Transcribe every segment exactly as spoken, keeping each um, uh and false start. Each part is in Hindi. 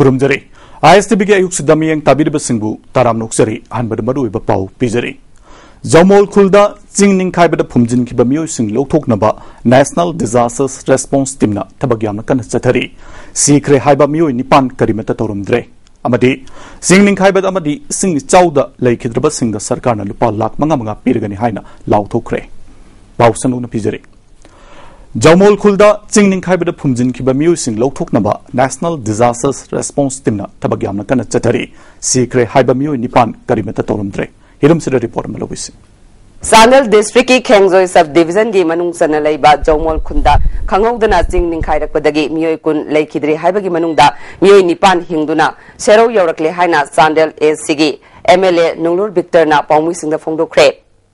खुरुमजरी आईएसटीवी के अयुक सिद्धमियंग ताबिरबसिंगबु ताराम नोक्सरी अहनबद मरुइब पाउ पिजरी जमोल खुलदा चिंग निंखाइबद फुमजिनखिबा मियोइसिंग लौथोकनबा नेशनल डिजास्टर्स रेस्पॉन्स टीमना थबक यामना कन चथरी सीखरे हाइबा मियोइ निपान करिमता तौरमद्रे अमदी सिंग निंखाइबद अमदी सिंग चाउदा लैखिद्रबा सिंग सरकारना लुपा लाख मंगा मंगा पिरगनि हाइना लाउथोखरे पाउसनुना पिजरी जमोल खुलदा चिंग निंखाइबद फुमजिनखिबा मियोइसिंग लौथोकनबा नेशनल डिजास्टर्स रेस्पॉन्स टीमना थबक यामना कन चथरी सीखरे हाइबा मियोइ निपान करिमता तौरमद्रे हिरम सिर रिपोर्ट मलविसी चांदल डिस्ट्रिक्ट की खेंगजोय सब डिवीजन की मनुंग सन लैबा जौमोल खुंदा खंगौदना चिंग निंखाइरकपदगी मियोय कुन लैखिद्रे हाइबगी मनुंगदा मियोय निपान हिंगदुना सेरो यौरकले हाइना चांदल एसी की एमएलए नुंगलुर विक्टरना पाउमिसिंगदा फोंदोखरे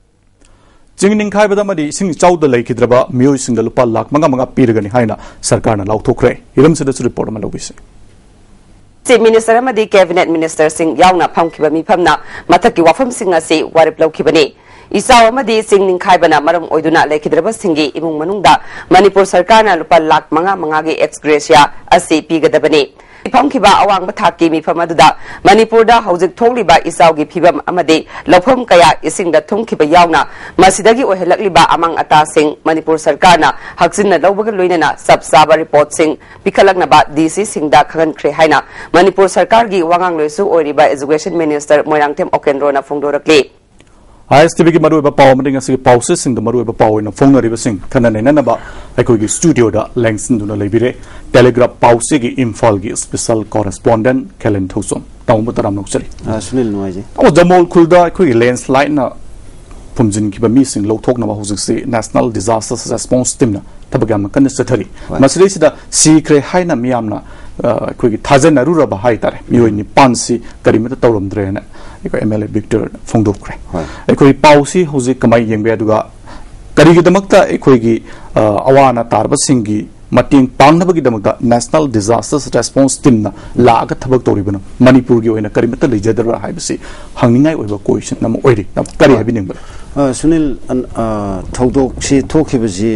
चिंग निंखाइबदमदी सिंग चाउदा लैखिद्रबा मियोय सिंगदा लुपा लाख मंगा मंगा पिरगनि हाइना सरकारना लाउथोखरे हिरम सिर रिपोर्ट मलविसी चीफ मिनिस्टर अमदी कैबिनेट मिनिस्टर सिंह यावना फमखिबा मिफमना मथकि वाफम सिंह असी वारिप लौखिबनी इसाव अमदी सिंह निंखाइबना मरम ओइदुना लेखिद्रबा सिंगी इमुंग मनुंगदा मणिपुर सरकारना लुपा लाख मंगा मंगागी एक्सग्रेसिया असी पीगदबनी फमखिबा अवांग थाकी मिफम अदुदा मणिपुरदा हौजिक थोंगलिबा इसावगी फिबम अमदी लौफम कया इसिंगदा थुंगखिबा यावना मसिदगी ओहेलकलिबा अमंग अता सिंह मणिपुर सरकारना हक्सिनना लौबगा लोइनना सब साबा रिपोर्ट सिंह पिखलकनबा डीसी सिंगदा खगनख्रे हाइना मणिपुर सरकारगी वांगांग लोइसु ओइरिबा एजुकेशन मिनिस्टर मोइरांगथेम ओकेंद्रोना फोंदोरकले आईएसटीवी की मरुइबा पाव मरिंग असि पाउसे सिंग द मरुइबा पाव इन फोंगनरिबा सिंग खना नैननबा अखोगी स्टूडियो दा लैंगसिन दुना लेबिरे टेलीग्राफ पाउसे की इम्फाल की स्पेशल कॉरेस्पोंडेंट केलन थौसोम ताउम तराम नोक्सरी सुनील नुआइजे ओ जमोल खुलदा अखोगी लैंडस्लाइड ना फुमजिन की बमी सिंग लौथोकनबा हुजिकसे नेशनल डिजास्टर्स रेस्पॉन्स टीम ना तबगाम कन सथरी मसरिसिदा सीक्रे हाइना मियामना अखोगी थाजनरुरबा हाइतारे मियोइ निपानसी करिमता तौरमद्रेना एमएलए विक्टर फोंदोखरे अखोई पाउसी हुजिक कमाई येंबे दुगा करिगिदमक्ता अखोगी अवाना तारबसिंगी मटिंग पांगनबगिदमक्ता नेशनल डिजास्टर्स रेस्पॉन्स टीम ना लाग थबक तौरिबना मणिपुर की ओइना करिमता लेजदरा हाइबसी हंगनिंगाई ओइबा क्वेश्चन नम ओइरि नम करि हाबिनिंग सुनील थौदोक से थोखिबजी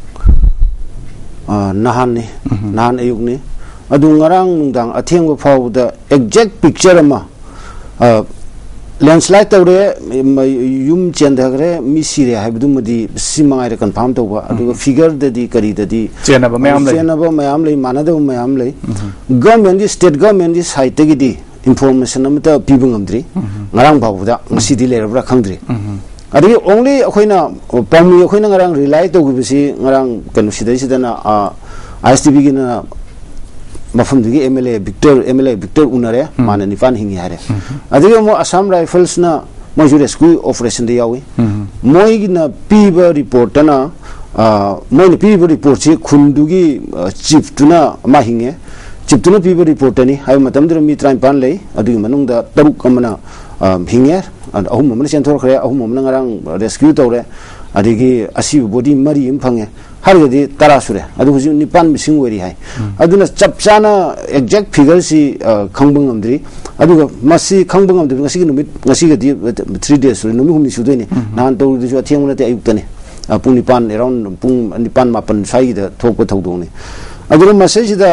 नहान ने नहान अयुक ने अदु ngarang nungdang athengba phawda exact picture ama landslide tawre yum chendagre mi sire haibdu madi simangai re confirm tawba adu figure dadi kari dadi chenaba mayam lai chenaba mayam lai manada mayam lai government di state government di side tagi di information amata pibungamdri ngarang phawda ngasi di lerabra khangdri adi only akhoina pami akhoina ngarang rely tawgibisi ngarang kanu sidai sidana ISTV gi na मफमदगी एमएलए विक्टर एमएलए विक्टर उनरे माने निफान हिंगी हारे अदिगे मो असम राइफल्स ना मोजु रेस्क्यू ऑपरेशन दे यावी मोइगी ना पीब रिपोर्ट ना मोइने पीब रिपोर्ट छि खुंदुगी चीफ तुना मा हिंगे चीफ तुना पीब रिपोर्ट नि हाय मतम दर मी ट्राइन पान लै अदिगे मनुंग दा तरुक कमना हिंगे अहुम मन सेंथोर खरे अहुम मन ngarang रेस्क्यू तौरे अदिगे असि बॉडी मरी इम फंगे हरगदी तरा सुरे अदु हुजि निपान मिसिंग वरी हाय अदुना चपचाना एक्जेक्ट फिगर सी खंबंग अमद्री अदुगा मसी खंबंग अमद्री ngasi नुमित ngasi गदी three days सुरे नुमि हुमनि सुदोइने नान तौ दिसु अथेंग नते अयुक्तने पुंग निपान अराउंड पुंग निपान मापन साइ द थोक थौदोने अदुगा मसे सिदा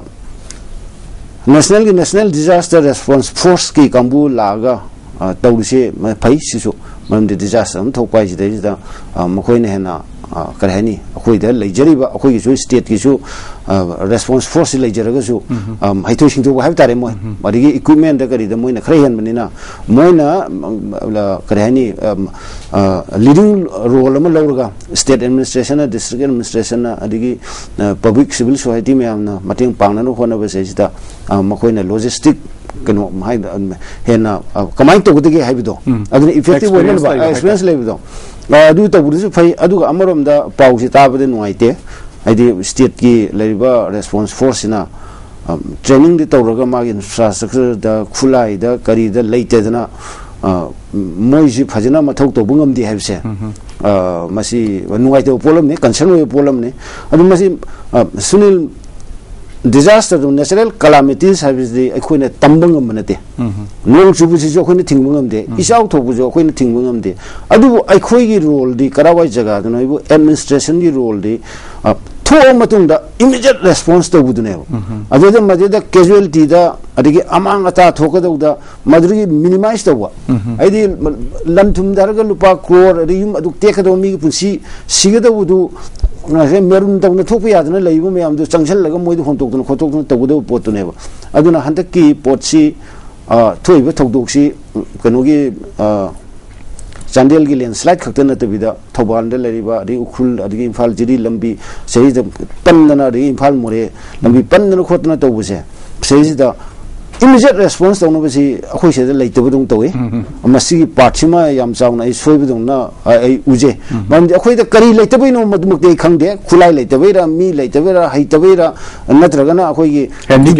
नेशनल की नेशनल डिजास्टर रेस्पॉन्स फोर्स की कांबू लागा तौसे फै सिसु मरमदि डिजास्टर हम थोकपाइ सिदा मखोइने हेना करहनी अखोइदा लेजरिबा अखोइगी सु स्टेट की सु रेस्पॉन्स फोर्स लेजरगसु हाइथो सिंथो हाइब तारे मोय मदिगी इक्विपमेंट द करिदा मोइना खरै हेनबनिना मोइना करहनी लीडिंग रोल अमा लौरगा स्टेट एडमिनिस्ट्रेशन डिस्ट्रिक्ट एडमिनिस्ट्रेशन अदिगी पब्लिक सिविल सोसाइटी मेमना मतेंग पांगनानो होनबा सेसिदा मखोइना लॉजिस्टिक कनो माइ हेना कमाइ तोगदगे हाइबदो अदुनी इफेक्टिव वेनबा एक्सपीरियंस लेबदो अदु तबुदसु फै अदुगा अमरोमदा पाउसि ताबदे नुआइते आइदि स्टेट की लेरिबा रेस्पॉन्स फोर्स ना ट्रेनिंग दि तौरगा मागी इंफ्रास्ट्रक्चर द खुलाई द करी द लेतेदना मोइजि फजना मथौ तोबुंगम दि हाइबसे मसी नुआइते पोलम ने कंसर्न वे पोलम ने अदु मसी Sunil disaster natural calamities service the akhoi tambang manate nong chubu ji akhoi thingmang amde isau thobu jo akhoi thingmang amde adu akhoi gi role di karawai jaga no administration gi role di थोम मतुंगदा इमीडिएट रेस्पॉन्स तौबुदने अदुदा मजेदा कैजुअलिटी दा अदिगे अमांग अता थोकदौदा मदुगी मिनिमाइज तौवा आइदि लमथुम दारगा लुपा क्रोर अदि युम अदु टेकदो मी पुसी सिगदौदु nase merun tawna thokpa yadna leibu mayam du changchal laga moidu hontok khotok tawdo potune ba aduna hantak ki potsi a thoiba thokdoksi kanogi Chandel gi landslide khakta na tabida Thobal da lariba ri ukhul adi Imphal jiri lambi sei da pannana ri Imphal more lambi pannana khotna tawbuse sei da immediate response tawna basi akhoi se da leitaba dong tawe amasi parchima yam chawna ai soibu dong na ai uje mam di akhoi da kari leitaba no madmuk de khangde khulai leitaba ra mi leitaba ra haitaba ra natraga na akhoi gi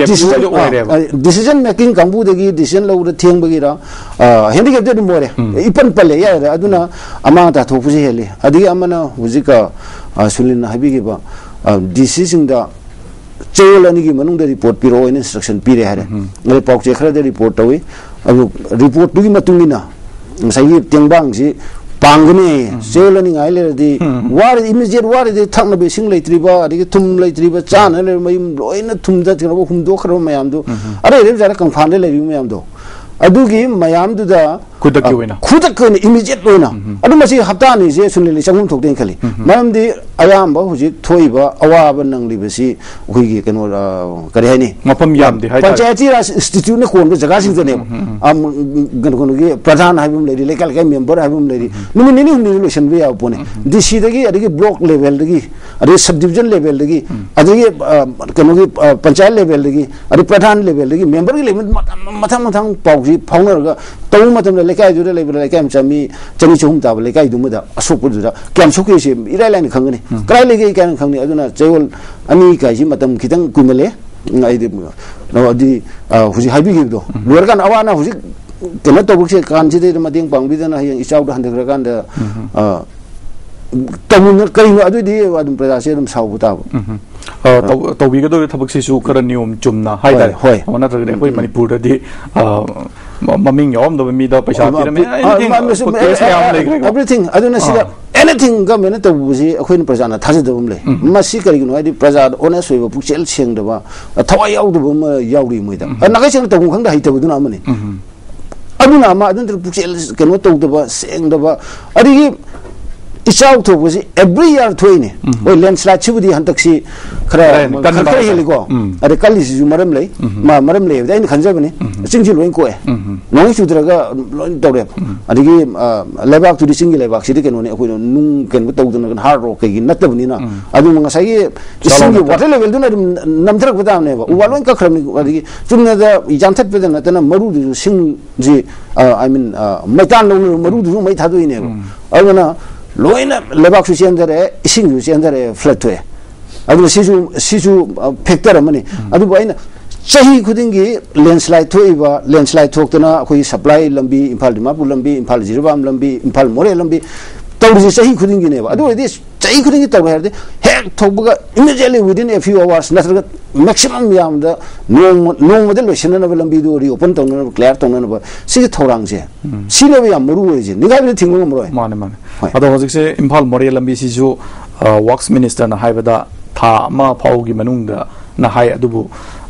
decision making kambu de gi decision lo da theng bagi ra handicap de more ipan pale ya aduna ama ta thopuse hele adi amana hujika sulin habi gi ba decision da Chayol ani ki manung da report piro in instruction pire hare ngale pauk che khara da report tawi abu report tu gi matungina sai tengbang si pangne chayol ani ngai le di war immediate war de thakna be sing leitri ba adi thum leitri ba chan le mayum loina thum da thira ba hum do khara mayam do are re jara kang phan le le mayam do adugi mayam du da kudak ki wena kudak ko immediate loina adu masi hafta ni je sunni le changum thok den khali mayam di ayam ba huji thoiba awa nang li basi hui gi keno kare hai ni mapam yam di hai panchayati ras institute ne kon jaga sing ne am gan kon gi pradhan haibum le le kal kai member haibum le ni ni ni ni solution be ya pone dc dagi adigi block level dagi adi subdivision level dagi adigi keno gi panchayat level dagi adi pradhan level dagi member gi level mathang mathang pau gi phaunar ga taw matam le kai ju le level le kai chami chani chum ta le kai du ma da asok pu da kyam sokye se irai lai ni khangani krai le ge kan khangni aduna chayol ani kai ji matam khitang kumale ai de no adi huji haibi gi do lor kan awana huji kena to bukse kan ji de mading pang bi da na yang isau da handra kan da tamun kai no adu di adum praja se dum sau buta to bi ga do thabak si su kara nium chumna hai da ona tra de koi manipur da di maming yom do mi da paisa pi me everything aduna sida anything government to busi akhoi praja na thaje dum le masi kari no adi praja honest we bu chel cheng da ba thawai yaw do ma yaw ri moi da na ga cheng to khang da hai ta bu na amani aduna ma adun bu chel keno to da ba seng da ba adi isau to busi every year thoine oi landslide chibudi hantaksi khara khara heligo ade kali ju maram lei ma maram lei da in khanja bani singji loin ko e nong chu draga loin tawre adigi lebak tu singi lebak sidi ken ne akoi nung ken bu tawdun kan hard rock gi nat bani na adu manga sai singi water level du na namthrak bata ne ba wa loin ka khram ni adigi chumna da janthat pe na tana maru du sing ji I mean maitan lo maru du mai thadoi ne aduna loina lebak su sendere ising su sendere flat to adu sisu sisu factor amani adu baina chahi khudingi landslide thoiba landslide thoktana khoi supply lambi Imphal Dimapur lambi Imphal Jirbam lambi Imphal More lambi tawri chahi khudingi ne ba adu edi chahi khudingi taw herde hek thokbuga immediately within a few hours natraga maximum yam da nong nong model lotion na lambi do ri open tawna clear tawna ba si thorang je si le yam maru je ni ga bi thinglo maro mane mane ado hojik se Imphal More lambi si ju works minister na haibada tha ma phau gi manung da na hai adubu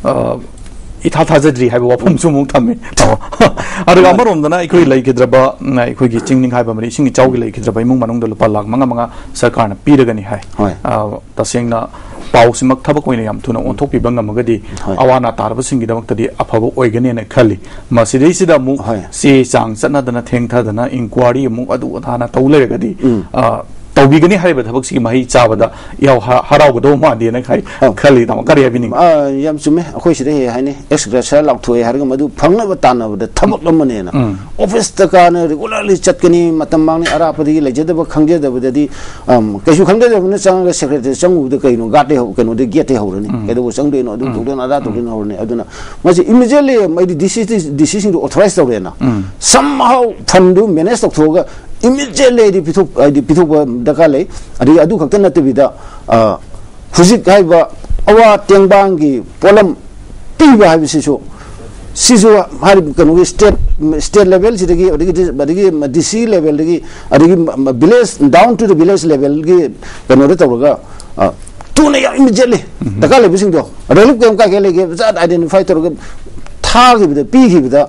itha thajadri haiba wapum sumung thamme aru amarom dana ikoi lai kidraba ikoi gi chingning haiba mari singi chawgi lai kidraba imung manung da lupa lak manga manga sarkar na piragani hai tasengna pau simak thabak oina yam thuna onthok pi bangam gadi awana tarba singi damak tadi aphaba oigani na khali masidei sida mu se chang chana dana theng tha dana inquiry mu adu thana tawle gadi tawbigani haiba thabak si mahi chabada yaw harau do ma de na khai khali dam kari abini a yam chume akhoi sire he haine extra lak thoi har ga madu phangna ba tan ba thabak lamane na office ta ka na regularly chatkani matam mangni ara padi lejada ba khangje da badi um kaisu khangde da na chang ga secretary changu da kai no gate ho kano de gate ho ni ke do chang de no du du na da du na ho ni aduna ma immediately my decision decision to authorize the na somehow fundu manage to ga immediately di pitu di pitu dakale adi adu khakta na tibida hujik haiba awa tengbang gi polam tiba habi siso siso hari kanu state state level sidagi adigi adigi dc level dagi adigi village down to the village level gi kanu re tawga थूने इमीडिएटली दरकार लेबसिंगदो रिलीफ कैम्प का लेगे जात आइडेंटिफाई तौर थागिबदा पीगिबदा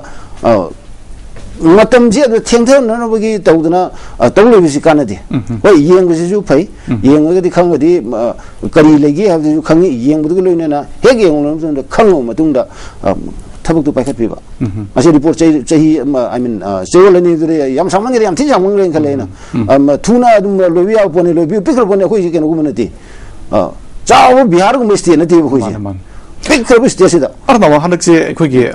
मतम जे थेंथनबगी तौदना तौलेबिसि कानदे होय येंगसिसु फै येंगगदि खंगदि करी लेगे हाबदि खंगि येंगबदु लोइनना हेग येंगलम खंगो मतुंगदा थबक तो पाइखत पिबा असे रिपोर्ट चाहिँ चाहिँ I mean सेवलनि दुरे yam सामंगे yam thin सामंगे खलेना थुना दुम लोबिया पने लोबि पिकर पने खोइ केनो गुमनति चाव बिहार गु मिस्ति नति खोइ पिकर बिस्ति सिदा अरनावा हनकसे अखोइगे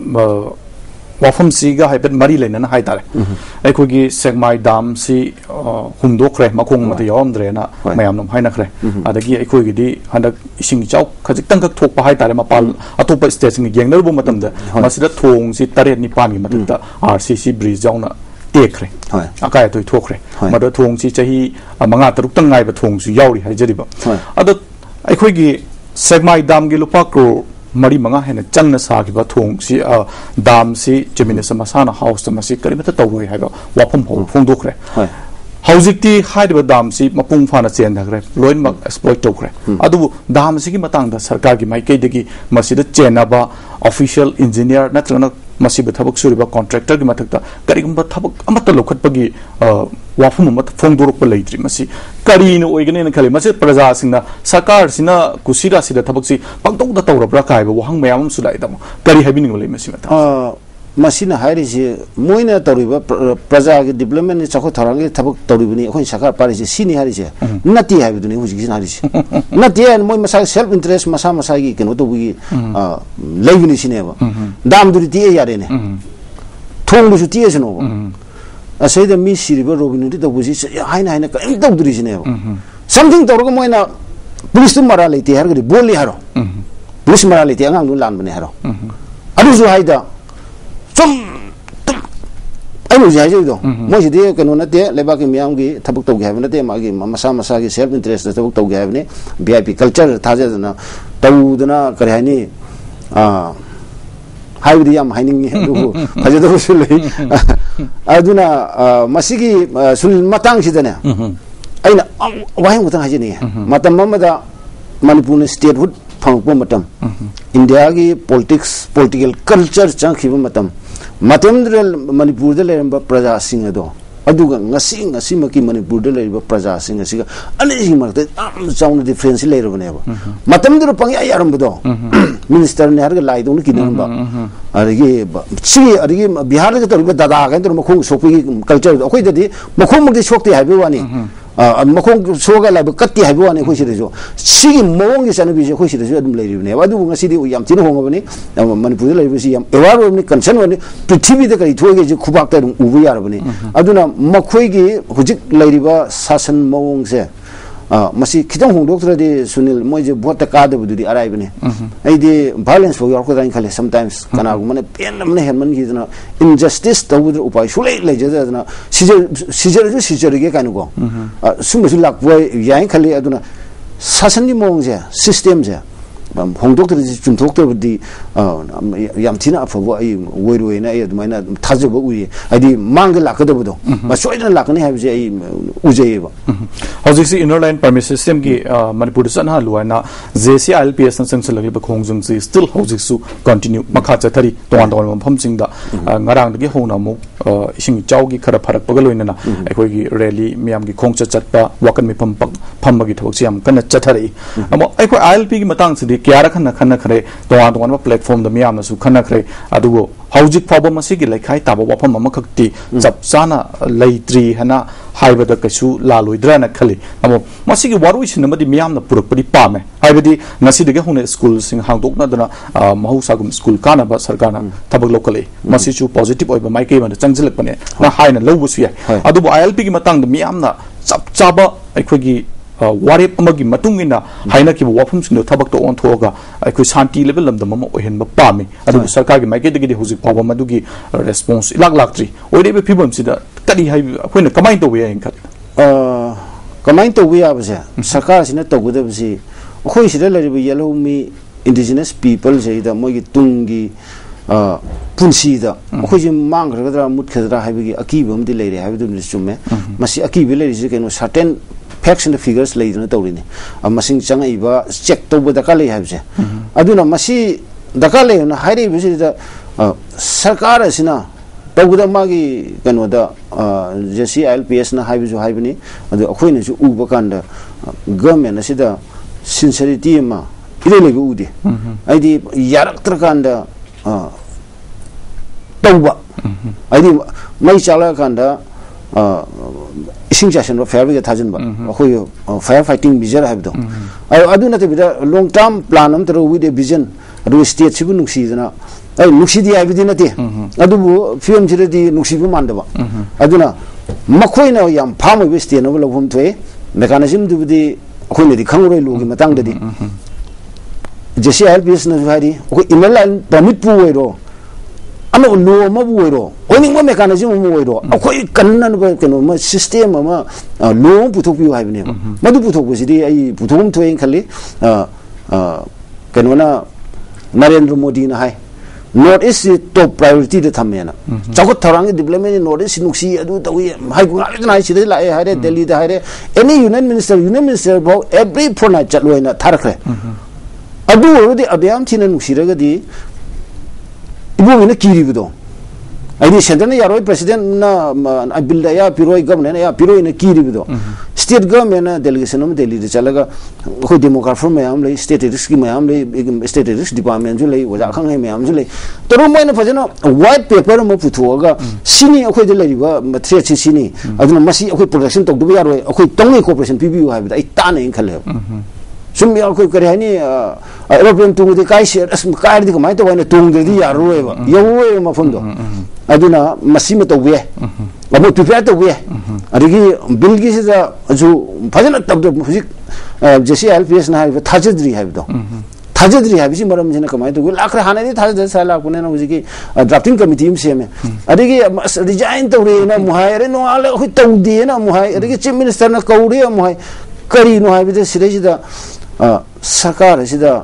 वाफम सीगा हाइबेट मरी लेना हाइ तारे अखोइगे सेगमाइ दाम सी हुमदोखरे मखोंग मते यावमद्रेना मयाम nom हाइना खरे अदगी अखोइगेदि हनक इसिंग चाव खजितंग खक थोकपा हाइ तारे मपाल अतोप स्टेशन गेंगनरबो मतमदा मसिदा थोंग सी तरेत निपान गी मतदा आरसीसी ब्रिज जाउना टेखरे अकाय तोय थोखरे मद थोंग सी चाही मंगा तरुक तंग नाइबा थोंग सु यावरी हाइजरिबा अद अखोइगे सेगमाइ दाम गी लुपा क्रो मरी मंगा है चंग सागिबा थोंग सी दाम सी जमीन मसाना हाउस मसी करीमत तौरोय हाइबा वाफम फोंदोखरे हौजिक्ति हाइबा दाम सी मपुंग फाना चेनदखरे लोइनमक एक्सप्लॉइट तौखरे अदु दाम सी की मतंगदा सरकार की माइकैदगी मसीद चेनबा ऑफिशियल इंजीनियर नत्रना मसीब थबक सुरिबा कॉन्ट्रैक्टर की मथकता करीगुंबा थबक अमत लोखतपगी वाफम अमत फोंदोरप लेत्रि मसी करीनो ओइगने खले मसे प्रजा सिंना सरकार सिना कुसिरा सिदा थबक सि पंगतौदा तौरब्रा कायबा वहंग मयाम सुलाइदम करी हाबिनिंग ले मसी मत मसीना हाइरिसे मोइना तौरिबा प्रजा के डेवलपमेंट चखो थरांगे थबक तौरिबनि अखोइ सरकार पारिसे सिनि हारिसे नति हाबिदुनि हुजिगिन हारिसे नति एन मोइ मसा सेल्फ इंटरेस्ट मसा मसा की केनो तौबुगी लेबिनि सिनेबा दाम दुरि ति यारेने थोंग दुसु ति एसनो असैदा मी सिरिबा रोबिनुति तौबुजी हाइना हाइना कइम तौदुरि सिनेबा समथिंग तौरगो मोइना पुलिस मरा लेति हारगदि बोलि हारो पुलिस मरा लेति अंगांग नु लानबने हारो अदुसु हाइदा 좀 아니 자이도 뭐지디 그노나데 레바기 미양기 타북 tàu 하면데 마기 마사 마사기 셀프 인트레스트 타북 tàu 하면에 비아이피 컬처 타제드나 tàu 그래하니 아 하이브디 얌 하이닝이 두고 가져도 술래 아두나 마시기 술 마땅시잖아 아이나 와행 못한 하지니 마tam마다 마니푸르 스테트 훗 ꯐꯪꯉꯛꯄ ꯃꯇꯝ ꯏꯟꯗꯤꯌꯥꯒꯤ ꯄꯣꯂꯤꯇꯤꯛꯁ ꯄꯣꯂꯤꯇꯤꯀꯦꯜ ꯀꯜꯆꯔ ꯆꯪꯈꯤꯕ ꯃꯇꯝ ꯃꯇꯝꯗꯨꯗ ꯃꯅꯤꯄꯨꯔꯗ ꯂꯩꯔꯝꯕ ꯄ꯭ꯔꯖꯥꯁꯤꯡ ꯑꯗꯣ ꯑꯗꯨꯒ ꯉꯁꯤ ꯉꯁꯤꯃꯛꯀꯤ ꯃꯅꯤꯄꯨꯔꯗ ꯂꯩꯔꯤꯕ ꯄ꯭ꯔꯖꯥꯁꯤꯡ ꯑꯁꯤꯒ ꯑꯅꯤꯁꯤꯒꯤ ꯃꯔꯛꯇ ꯌꯥꯝꯅ ꯆꯥꯎꯅ ꯗꯤꯐ꯭ꯔꯦꯟꯁ ꯂꯩꯔꯕꯅꯦꯕ ꯃꯇꯝꯗꯨꯗ ꯄꯪꯌꯥ ꯌꯥꯔꯝꯕꯗꯣ ꯃꯤꯅꯤꯁꯇꯔꯅꯦ ꯍꯥꯏꯔꯒ ꯂꯥꯏꯗꯧꯅ ꯀꯤꯅꯔꯝꯕ ꯑꯗꯒꯤ ꯁꯤꯒꯤ ꯑꯗꯒꯤ ꯕꯤꯍꯥꯔꯗꯒ ꯇꯧꯔꯤꯕ ꯗꯥꯗꯥ ꯀꯥꯏꯅ ꯇꯧꯔꯒ ꯃꯈꯣꯡ ꯁꯣꯛꯄꯒꯤ ꯀꯜꯆꯔꯗꯣ ꯑꯩꯈꯣꯏꯗꯗꯤ ꯃꯈꯣꯡꯃꯛꯇꯤ ꯁꯣꯛꯇꯦ ꯍꯥꯏꯕ ꯋꯥꯅꯤ मखों सोगा लाइब कत्ती है वाने कोई सिरजो सिगी मोंग के सन बिजे कोई सिरजो अदम लेरिबने अदु ngasi di yam tin hongabani manipur laib si yam ewar ni concern wani prithvi de kai thoge je khubak ta ubu yarabani aduna makhoi gi hujik lairiba sasan mawong se masi khitang hongdoktradi sunil moje bhota ka de bududi arai bane ai de violence for ko dain khale sometimes kana gumane pen namne herman gi dana injustice tawud upai shulai leje dana sijer sijer ju sijer ge kanu go sumsu lak boy yain khale aduna sasan ni mong je system je hongdoktradi chumthoktradi yam thina afabo ai woiroi na ai admaina thajabo ui ai di mang lakadabudo ma soidana lakani habje ai ujeyeba हौजिक इनर लाइन परमिट सिस्टम की मनपुर सन हालुआना जेसी आईएलपीएस संसंग लगे खोंजंग से स्टिल हौजिक सु कंटिन्यू मखा चथरी तोन तोन मफम सिंग दा ngarang दगे होना मु इसिंग चाउगी खरा फरक पगल होइना अखोगी रैली मियाम की खोंग चटपा वकन में फम फम बगी थबक सियाम कन चथरी अमो अखो आईएलपी की मतंग से क्यारा खन खन खरे तोन तोन प्लेटफॉर्म द मियाम नसु खन खरे अदुगो हौजिक फाबो मसिगी लेखाई ताबो वफम मखक्ति जब साना लेत्री हना हाइबद कछु लालोइद्राना खली अमो मसिगी वारुइसिनमदि मियामना पुरकपदि पामे हाइबदि नसिदगे हुने स्कूल सिंग हांगदोकनादना महौसागुम स्कूल कानाबा सरकारना थबक लोकले मसिचु पॉजिटिव ओइबा माइके बन चंगजिलकपने ना हाइना लौबुसु याय अदुबो आईएलपी की मतंग मियामना चप चाबा अखोगी वारेप अमगी मतुंगिना हाइना की वाफम सिंग थबक तो ओनथोगा अखो शांति लेवल लमदम म ओहेनबा पामे अदु सरकार की माइके दगे हुजि पाबा मदुगी रेस्पोंस इलाक लाक्ट्री ओइदेबे फिबम सिदा कदी हाइ अखोइना कमाइन तो वे इंखत कमाइन तो वे आबसे सरकार सिना तगुदबसि अखोइ सिदा लरिबे येलो मी इंडिजिनस पीपल जेदा मोगी तुंगी पुनसीदा अखोइ मांगरगदरा मुतखदरा हाइबेगी अकीबमदि लेरे हाइबेदु चुमे मसी अकीबे लेरिसि केनो certain facts and figures lay na tawrini masing chang iba check to ba ka le habse aduna masi daka le na hairi bisi da sarkar asina tawda magi kanoda J C I L P S na haibu haibani adu akhoi na ju uba kanda government asida sincerity ma ile le udi aidi yarak trakanda tawba aidi mai chala kanda ising jashan fire brigade thajin ba akhoi fire fighting bijar habdo adu na te bida long term plan am tro with a vision adu state sibu nuksi dana ai nuksi di abidi na te adu bu film jire di nuksi bu mandaba aduna makhoi na yam pham we state no lo hum thwe mechanism du di akhoi ne di khangroi lu gi matang de di J C I L P S na hari akhoi email permit pu we ro ano lo ma bu we ro oni mo mechanism mo we ro akhoi kanna no ke no ma system ma lo pu thok pi hai bne madu pu thok bu si di ai pu thom thwe khali a a kanona Narendra Modi na hai North East top priority de thamena chagot tharang development in North East nuksi adu tawi hai gunga na si de la hai de Delhi de hai de any union minister union minister about every fortnight chatlo ina tharakre adu de adyam thina nuksi raga di ibu ina kiri bido ai center na yaroi president na abilda ya piroi government ya piroi na kiri bido state government na delegation of Delhi de chalaga ko demographer mayam le state risk mayam le state risk department ju le waja khang hai mayam ju le toru moi na phajana white paper mo puthuaga sini akhoi de le ba threat chi sini aduna masi akhoi production tok du yaroi akhoi tongi cooperation pbu ha bi ai ta na in khale sum ya akhoi kare hani aeroplane tu de kai share as kai di kamai to wa na tung de di yaroi ba yowe ma fondo aduna masi ma to we abu tu fa to we adigi bill gi se ju phajana tab do physic J C I L P S na ha thajadri ha do thajadri ha bi maram jena kamai to lakra hana ni thajad sala kune na uji drafting committee se me adigi resign to re na muhaire no ala hu to de na muhai adigi chief minister na kauri muhai kari no ha bi de sire sida sarkar sida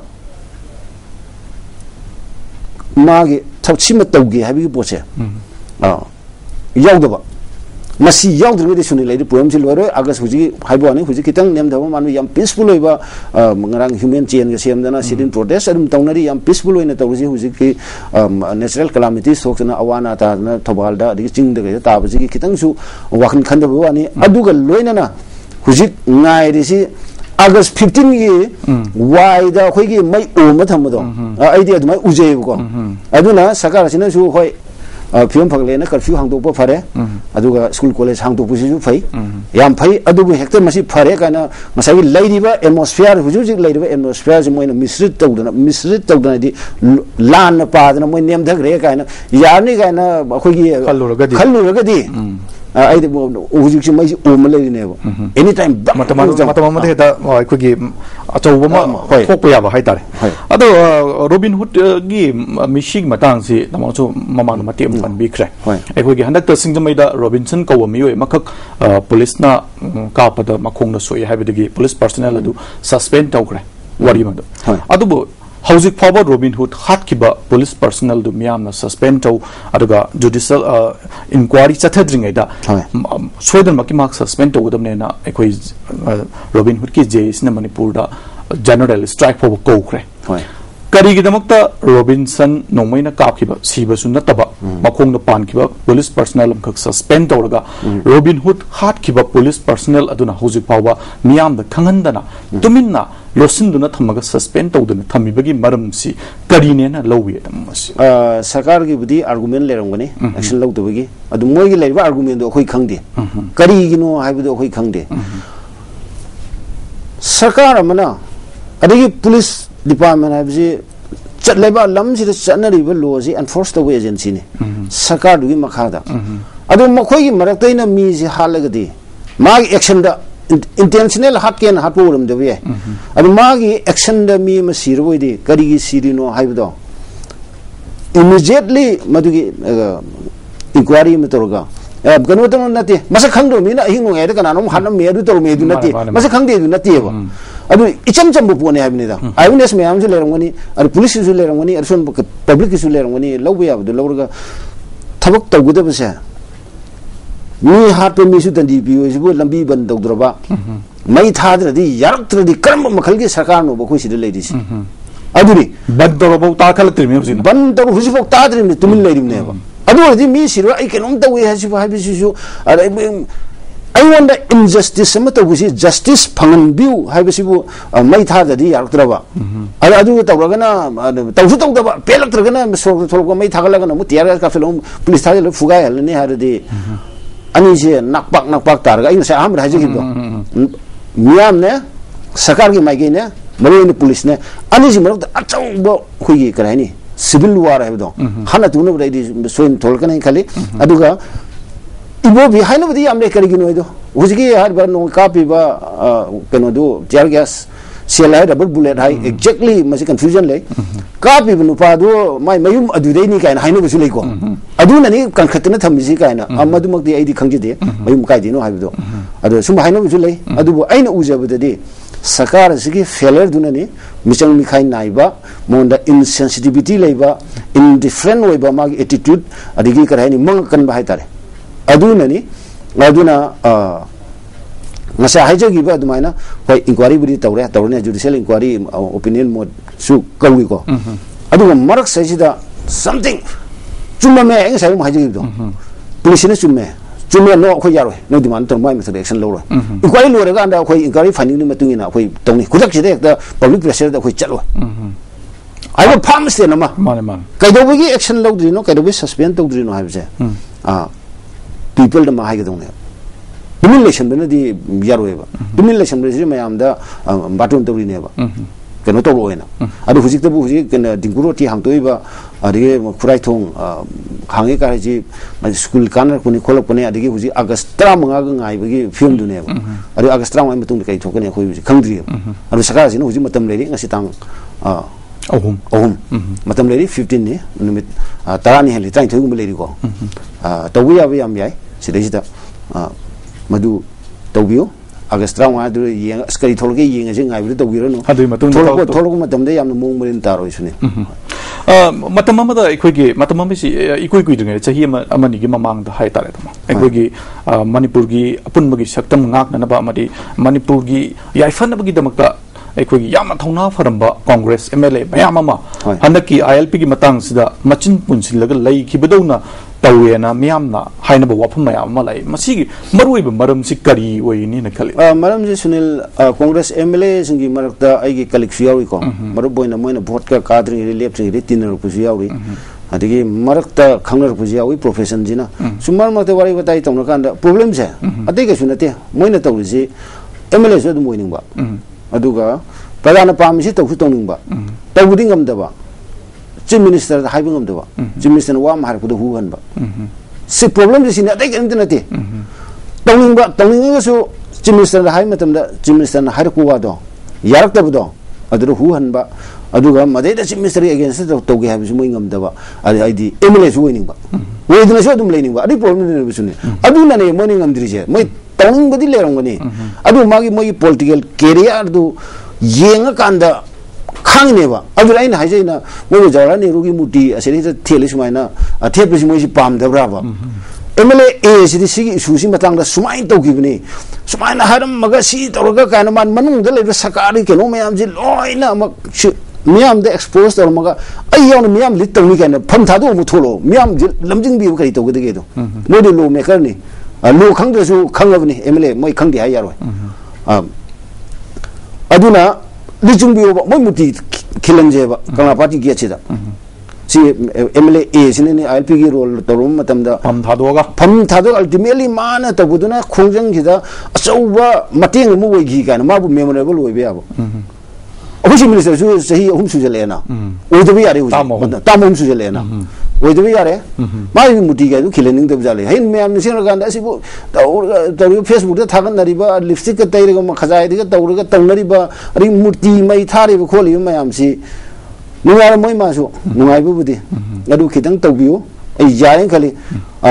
magi thauchi ma tawge ha bi poche a yaudaba masi yaudre de suni lai poem sil waro agas huji haibo ani huji kitang nem dawa manu yam peaceful oiba ngarang human chain ga sem dana sidin protest adum tawnari yam peaceful oina tawji huji ki natural calamities soksna awana ta na thobalda di ching de ta baji kitang su wakhan khanda bo ani aduga loina na huji ngai ri si August fifteen ye why da khoi gi mai o ma tham do ai di adumai ujei ko aduna sakara sina su khoi film phakle na curfew hang do pa phare aduga school college hang do pusi ju phai yam phai adubu hektar masi phare kana masai lairiba atmosphere huju ji lairiba atmosphere ji moina misrit tawdana misrit tawdana di lan pa dana moi nem dhak re kana yarni kana khoi gi khalluraga di khalluraga di ai de huju ji mai o ma lai ne bo anytime matam matam ma de da khoi gi achau ma khok pa ya ba hai tare ado Robin Hood gi mishig matang si namang chu mamang mati am pan bi kre ai khoi gi handak ta singjamai da Robinson ko mi oi makhak police na ka pa da makhong na soi haibidagi police personnel adu suspend taw kre wari ma do adu bo Housing forward Robin Hood hat kiba police personnel du miam na suspend taw aduga judicial inquiry chathadring aida soidan maki mark suspend taw dam ne na ekhoi Robin Hood ki jail na Manipur da general strike for ko kre kari gi damakta Robinson nomaina kapkiba siba sun nataba makhong na pan kiba police personnel am khak suspend tawraga Robin Hood hat kiba police personnel aduna housing power miam da khangandana tuminna losinduna thamaga suspend tawduna thamibagi maramsi karine na lowi tamasi sarkar gi budi argument lerangani action lawdubagi adu moi gi leiba argument do khoi khangde kari gi no haibu khoi khangde sarkar amana adigi police department habji chatleba lam si chanari ba law ji enforce the agency ni sarkar du gi makhada adu makhoi gi maraktaina mi ji halagadi magi action da intentional hat ken hat problem de we adu magi action da mi ma sirwoi de kari gi sirino haibu immediately madugi inquiry metoroga ganu to nati masa khangdo mi na hingo ede kana no hanam me du to me du nati masa khangde du nati ba adu icham cham bu pone habni da eyewitness me am ju lerangoni adu police ju lerangoni adu son public ju lerangoni lawbe ya du lawrga thabak tawguda basa mi hat pe mi su tan di bi ju lambi ban dawdroba मई थाद्रदी यारक्त्रदी कर्म मखल की सरकार नो बखोई सिदे लेदिस अदुरी बंद तौरबौ ताखलत्रिमे हुजिना बंद तौर हुजिबौ ताद्रिमे तुमिन लेरिमनेबा अदुरदी मी सिरो आई केनोम तौवे हासिबो हाबिसिसु अरे आई वांट इनजस्टिस सम तौबुसी जस्टिस फंगन बिउ हाबिसिबु मई थाद्रदी यारक्त्रबा अरे अदु तौरगना तौसु तौदबा पेलक्त्रगना सोक थोलको मई थागलगना मु तियार का फिलम पुलिस थाले फुगाय हलने हारदी अनि से नकपाक नकपाक तारगा इन से हम राजिगिबो मियाम ने सरकार की माइगे ने मरे ने पुलिस ने अनि से मरक अचौबो खुगी करायनी सिविल वार हैबदो हना तुनो बदि सोइन थोलकने खाली अदुगा इबो बि हाइनो बदि आमले करिगिनो इदो हुजिगी हार बर नो कापिबा कनो दो टियर गैस सेल है डबल बुलेट हाई एक्जेक्टली मसे कंफ्यूजन ले कापि नुपा दो माय मयुम अदुदै नि कायना हाइनो बसु लेको अदुना नि कंखतना थमिसि कायना अमदुमकदि आइदि खंजिदे मयुम कायदिनो हाइबदो अदु सुम हाइनो बसु ले अदुबो आइना उजबददि सरकार सिगी फेलियर दुननि मिचंग मिखाइ नाइबा मोंदा इनसेंसिटिविटी लेबा इनडिफरेंट वेबा मागी एटीट्यूड अदिगी करायनि मंग कन बाहाय तारे अदुननि अदुना ngasa haja giba dumaina hoi inquiry budi tawre tawrne judicial inquiry opinion mod su kawi ko adu marak sajida something chumma me eng sai ma haja gido police ne chumme chumme no khoi yaro no demand to mai method action lo ro inquiry lo re ga anda khoi inquiry finding ni matung ina khoi tawni kudak chide da public pressure da khoi chatlo ai ba pham se na ma mane man kai do gi action lo dri no kai do suspend to dri no ha je ah people da ma ha gi do ne Dumilation bena di yaroeba. Dumilation bena sih mayam da batun tawri neba. Kena tawro ena. Adu hujik tabu hujik kena dingkuro ti hang toiba. Adige kurai thong hangi kare ji school kanar kuni kolak kuni adige hujik Agastra mengaga ngai bagi film dunia. Adu Agastra mengai betung dikai thokane koi hujik kangdri. Adu sekarang sini hujik matam leri ngasih tang ohum ohum matam leri fifteen ni numit tarani heli tang thogu meleri ko. Tawu ya bi am yai sidai sida. Madu tawbiyo Agastra wa du yeng skari tholge yeng je ngai bi tawbiro no adu matung tholgo tholgo matam de yam mong marin taro isune a matam ma da ikoi gi matam ma si ikoi kui dunge chahi ma amani gi mamang da hai tare tama ikoi gi manipur gi apun ma gi saktam ngak na ba amadi manipur gi yaifan ba gi damakta ikoi gi yam thongna faramba congress mla mayam ma hanaki ilp gi matang sida machin punsil laga lai ki bedona tawena miyamna haina ba wapam mayam ma lai masigi marui ba maram si kari wai ni na khali maram je sunil congress mla singi marakta aigi kalik fiyawi ko maru boina moina vote ka kadri lep ri tinner ku fiyawi adigi marakta khangnar ku fiyawi profession jina sumar ma te wari batai tawna kanda problem je adai ka sunate moina tawri ji mla so dum moining ba aduga pradana pamisi tawsu tawning ba tawding am da ba Chief Minister da haibing am da ba Chief Minister wa mahar ku da hu han ba si problem ji sin adai kan tinate tawning ba tawning ga so Chief Minister da hai matam da Chief Minister na har ku wa do yarak da do adu hu han ba aduga madai da Chief Minister against da to ge ha bi mo ingam da ba ai ai di M L A so ning ba we dina so dum lening ba adi problem ne bi suni adu na ne mo ning am diri je moi tawning ba di le rong ni adu magi moi political career du yenga kanda khangnewa adu aina hajaina moi jawra ne rugi muti aseri ta thele sumaina athe pisi moi si pam da bra ba M L A sidi sigi isusi matang da sumai to gibni sumaina haram maga si tawga kana man manung da le sakari ke no mayam ji loina mak miyam da expose to maga ai yon miyam lit tawni kana pham tha do mu tholo miyam lamjing bi kai to ge ge do moi de lo maker ni lo khang da su khang abni M L A moi khang di ha yaroi aduna lijung biyo ba moi muti khilan je ba kanga party gi achida si M L A sine ni I L P gi role torum matam da pham thado ga pham thado ultimately mana ta buduna khongjang gi da achauba mateng mu wei gi kana ma bu memorable wei be abo ofishi minister su sahi hum su jale na oi de bi yare ta mo hum su jale na oi de bi yare ma bi muti ga du khilening de jale hin me am sin ga da si bu ta Facebook da thagan nari ba lipstick ka tai ga ma khajai de ga tawr ga tang nari ba ri murti mai thari ba kholi ma am si nungai moi ma su nungai bu bu di adu khitang tawbiu ai yain khali a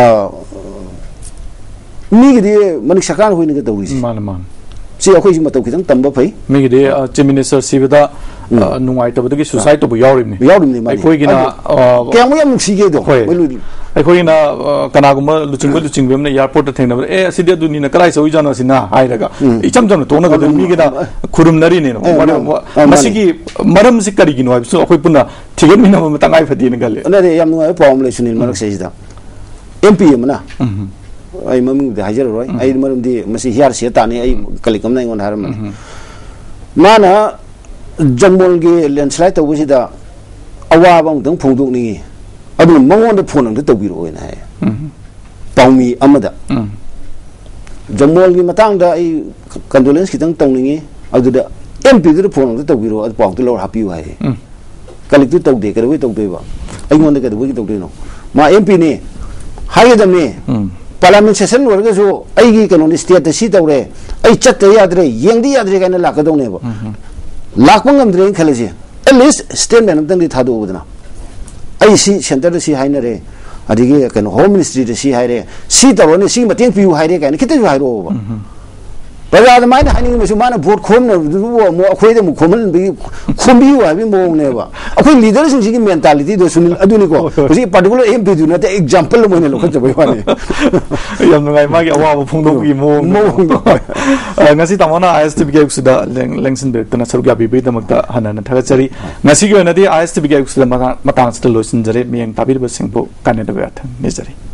mi gi de manik sakan hoini ga tawri si man man si akhoi si ma taw khitang tamba phai mi gi de Chief Minister sibada nungai ta badagi suicide to bu yawrim ni yawrim ni ma khoi gina kya mo yam sige do melu ai khoi na kana guma luching lu ching bem na airport ta thengna e asidi du ni na karai soi jana sina hai daga icham jam to na ga mi gina khurum nari ne no masigi maram si kari gi no so khoi puna thigam ni na ma tangai phadi ni gal na re yam ngai pom le sunil marak se da M P mana ai maming da hajar roi ai maram di masi hiar se ta ni ai kalikam na ngon har man mana jambol ge landslide to busi da awa bang dang phung duk ni adu mangon da phun ang da biro ina hai paumi amada jambol gi matang da ai condolence ki tang tong ni adu da M P da phun ang da biro adu pang tu lo happy hai kalik tu tau de ka wi tau de ba ai ngon da ka wi tau de no ma M P ni hai da me parliament session war ga so ai gi kanon state si tau re ai chat ta yadre yeng di yadre ka na la ka dong ne ba lakpang amdre khaleje at least statement amtang di thadu budna ai si center si haina re adige kan home ministry de si haire si tawone si mating piu haire kan kitu hairo ba bala da mai haini mu mana vote khom na mo akhoi de mu khoman bi khombi wa bi mo ne ba akhoi leader sing si mentality do sunil aduni ko si particular M P du na te example mo ne lo khaja bai wa ne yam ngai ma gi awa ba phung do gi mo mo ngasi tamana I S T B K usida lengsin be tana saru ga bi be damak ta hanana thaga chari ngasi gi na di I S T B K usida matang sta losin jare miyang tabir ba singpo kaneda ba thang ne jare